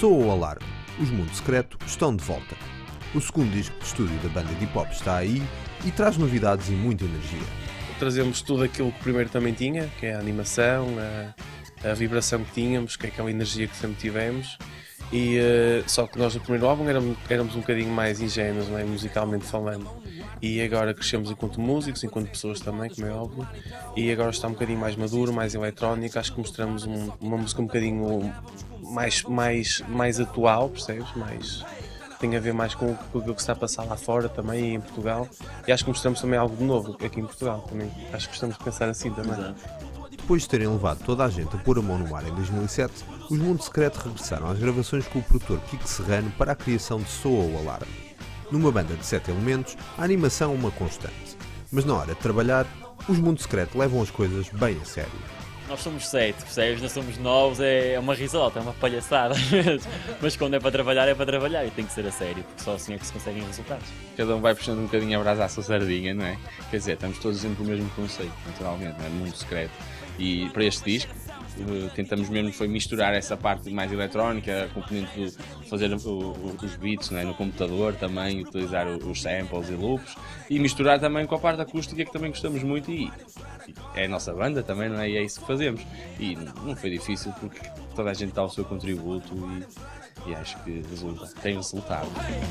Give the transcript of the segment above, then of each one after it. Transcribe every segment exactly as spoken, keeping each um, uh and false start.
Soa o alarme, os Mundo Secreto estão de volta. O segundo disco de estúdio da banda de hip-hop está aí e traz novidades e muita energia. Trazemos tudo aquilo que o primeiro também tinha, que é a animação, a, a vibração que tínhamos, que é aquela energia que sempre tivemos. E, uh, só que nós no primeiro álbum éramos, éramos um bocadinho mais ingênuos, não é? Musicalmente falando. E agora crescemos enquanto músicos, enquanto pessoas também, como é óbvio. E agora está um bocadinho mais maduro, mais eletrónico. Acho que mostramos um, uma música um bocadinho mais, mais, mais atual, percebes? Mais, tem a ver mais com, com aquilo que se está a passar lá fora também, em Portugal. E acho que mostramos também algo de novo aqui em Portugal também. Acho que gostamos de pensar assim também. Exato. Depois de terem levado toda a gente a pôr a mão no ar em dois mil e sete, os Mundo Secreto regressaram às gravações com o produtor Kiko Serrano para a criação de Soa o Alarme. Numa banda de sete elementos, a animação é uma constante. Mas na hora de trabalhar, os Mundo Secreto levam as coisas bem a sério. Nós somos sete, percebes? Nós somos novos, é uma risota, é uma palhaçada. Mas quando é para trabalhar, é para trabalhar e tem que ser a sério, porque só assim é que se conseguem resultados. Cada um vai puxando um bocadinho a brasa à sua sardinha, não é? Quer dizer, estamos todos dentro do mesmo conceito, naturalmente, não é? Mundo Secreto. E para este disco, tentamos mesmo foi misturar essa parte mais eletrónica, a componente de fazer o, o, os beats, não é? No computador também, utilizar os samples e loops, e misturar também com a parte acústica, que também gostamos muito, e, e é a nossa banda também, não é? E é isso que fazemos. E não foi difícil, porque toda a gente dá o seu contributo e, e acho que resulta, tem resultado.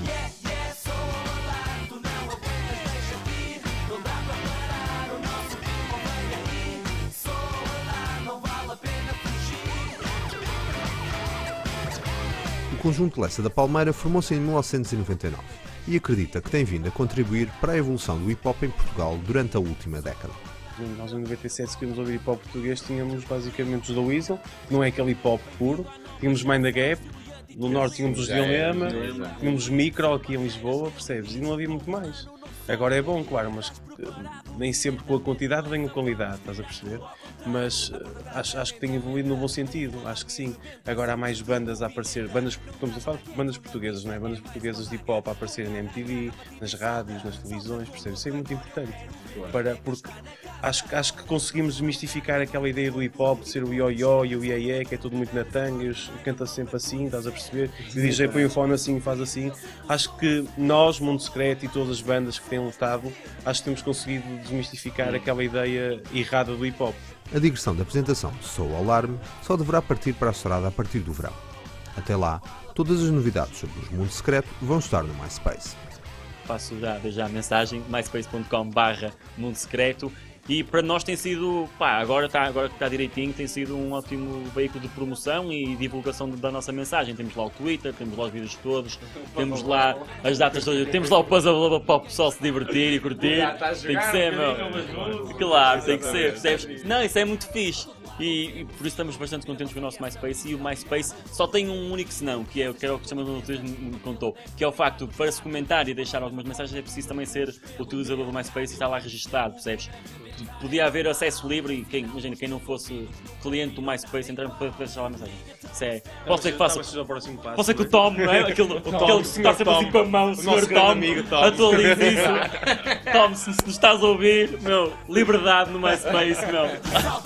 O conjunto Lessa da Palmeira formou-se em mil novecentos e noventa e nove e acredita que tem vindo a contribuir para a evolução do hip-hop em Portugal durante a última década. Nós em noventa e sete, se queríamos ouvir hip-hop português, tínhamos basicamente os da Weasel, que não é aquele hip-hop puro, tínhamos Mind the Gap, no norte tínhamos os Dilema, tínhamos Micro aqui em Lisboa, percebes? E não havia muito mais. Agora é bom, claro, mas nem sempre com a quantidade vem a qualidade, estás a perceber? Mas uh, acho, acho que tem evoluído no bom sentido, acho que sim. Agora há mais bandas a aparecer, bandas, estamos a falar de bandas portuguesas, não é? Bandas portuguesas de hip-hop a aparecerem na M T V, nas rádios, nas televisões, percebes? Isso é muito importante, para, porque acho, acho que conseguimos desmistificar aquela ideia do hip-hop, de ser o io-io e o iê-iê, que é tudo muito na tanga, e canta sempre assim, estás a perceber? E o D J põe o fone assim e faz assim. Acho que nós, Mundo Secreto e todas as bandas que têm lutado, acho que temos conseguido desmistificar aquela ideia errada do hip-hop. A digressão da apresentação de Soa o Alarme só deverá partir para a estrada a partir do verão. Até lá, todas as novidades sobre os Mundo Secreto vão estar no MySpace. Passo já, já a mensagem, myspace ponto com barra mundo secreto. E para nós tem sido, pá, agora, tá, agora que está direitinho, tem sido um ótimo veículo de promoção e divulgação da nossa mensagem. Temos lá o Twitter, temos lá os vídeos todos, temos lá as datas todas, temos lá o puzzle para o pessoal se divertir e curtir. Tem que ser, meu. Claro, tem que ser, percebes? Não, isso é muito fixe. E, e por isso estamos bastante contentes com o nosso MySpace. E o MySpace só tem um único senão, que é, que é o que o Samuel me contou, que é o facto de, para se comentar e deixar algumas mensagens, é preciso também ser utilizador do MySpace e estar lá registado, percebes? Podia haver acesso livre e quem, imagina, quem não fosse cliente do MySpace entrar para deixar lá a mensagem. Isso é, pode ser que faça. Pode ser que o Tom, não é? Aquele, aquele que está sempre assim com a mão, o senhor Tom, atualize isso. Tom, se nos estás a ouvir, meu, liberdade no MySpace, meu.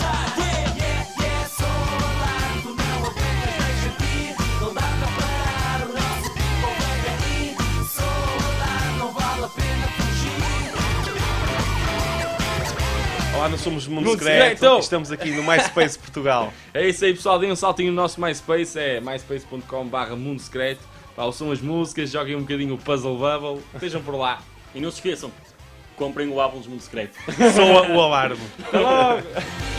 Olá, nós somos Mundo Secreto, estamos aqui no MySpace Portugal. É isso aí, pessoal, deem um saltinho no nosso MySpace, é myspace ponto com barra mundo secreto. Ouçam as músicas, joguem um bocadinho o Puzzle Bubble, estejam por lá. E não se esqueçam, comprem o álbum do Mundo Secreto. Soa o alarme. Até logo!